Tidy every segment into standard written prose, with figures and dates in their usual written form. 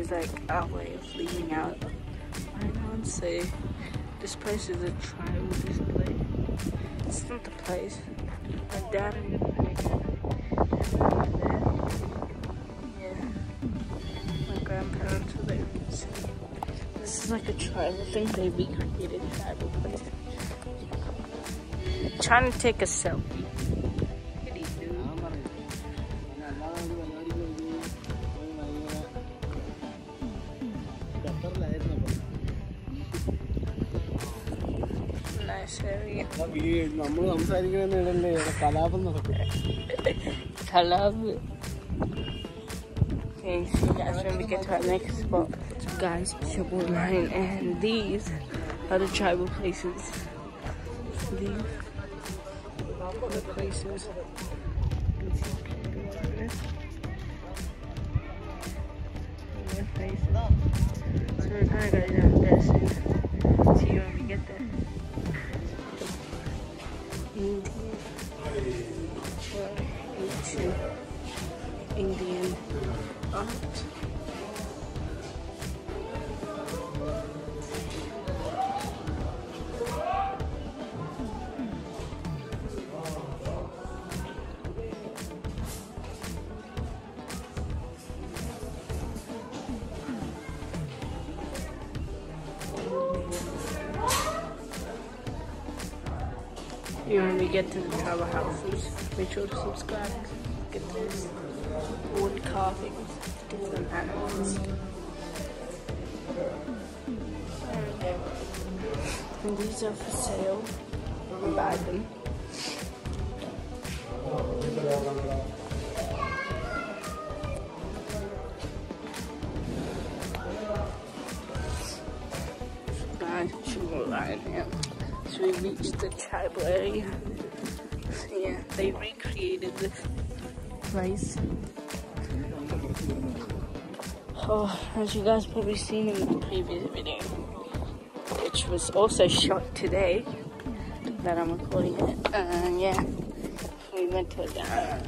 is like our way of leaving out right now and say this place is a tribal display. It's not the place. My dad and my grandparents are there. This is like a tribal thing. They recreated tribal place. Trying to take a selfie. Nice area. Kalab. Okay, see you guys when we get to our next spot. So guys, Sugar Line, and these are the tribal places. These are the places. So we're kind of going down there soon. See you when we get there. Indian art. When we get to the tribal houses, make sure to subscribe. Get those wood carvings, different animals. And these are for sale. Buy them. Nice Sugar Line, yeah. So we reached the tribal area. Yeah, they recreated this place. Oh, as you guys probably seen in the previous video, which was also shot today, that I'm recording it. Yeah, we went to a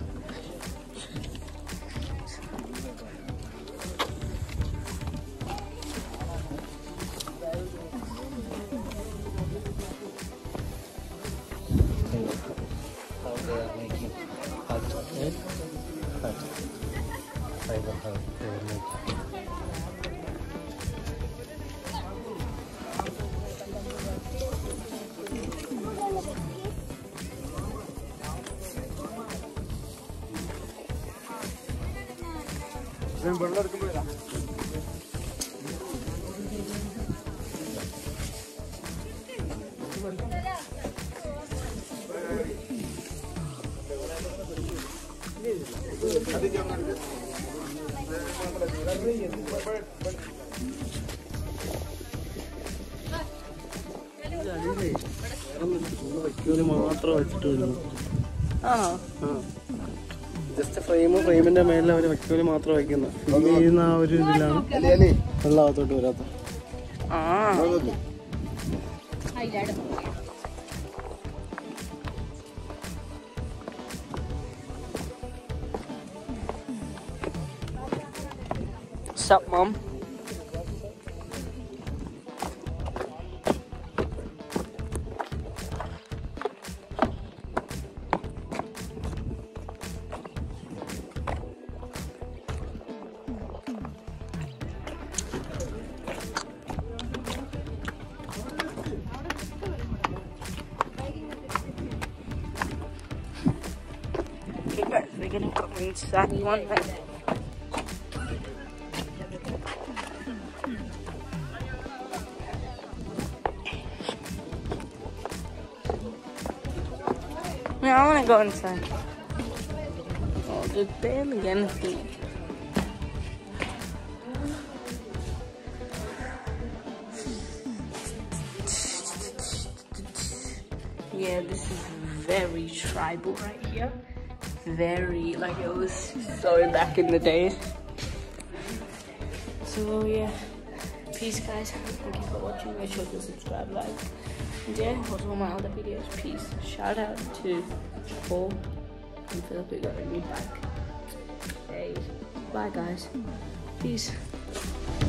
just a frame of frame in the mail of actually Matra again. Now it is allowed to do that. Sup, Mom? Okay guys, we're gonna go inside one minute. Yeah, I wanna go inside. Oh, there's barely anything. Yeah, this is very tribal right here. Very, like it was so back in the days. So yeah, peace guys. Thank you for watching. Make sure to subscribe, like. And yeah, watch all my other videos. Peace. Shout out to Paul and Philip who got me back. Hey, bye guys. Peace.